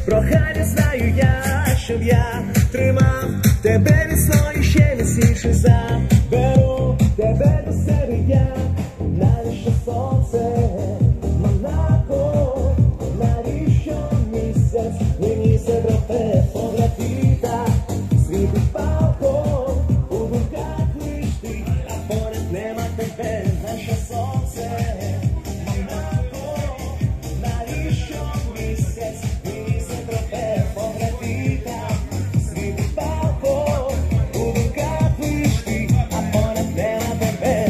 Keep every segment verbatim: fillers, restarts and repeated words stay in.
прохання знаю я, щоб я тримав тебе міцно і ще міцніше заберу тебе до себе я, навіщо сонце, Монако, навіщо місяць, мені все трохи фотографіта, світить палко, у думках лиш ти, а поряд нема тебе, навіщо сонце, Монако, навіщо місяць, мені все трохи фотографіта, світить палко, у думках лиш ти, а поряд нема тебе.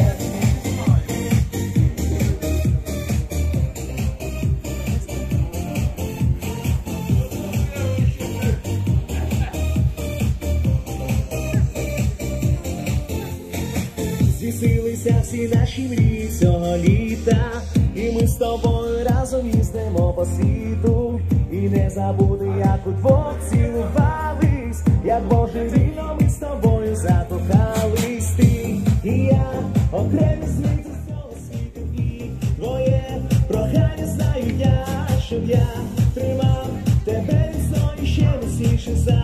Здійснилися всі наші мрії цього літа, і ми з тобою разом їздимо по світу, і не забути, як удвох цілувались, як божевільно ми з тобою закохались. Ти і я, окремі світи з цього світу, і твоє прохання знаю я, щоб я тримав тебе міцно і ще міцніше за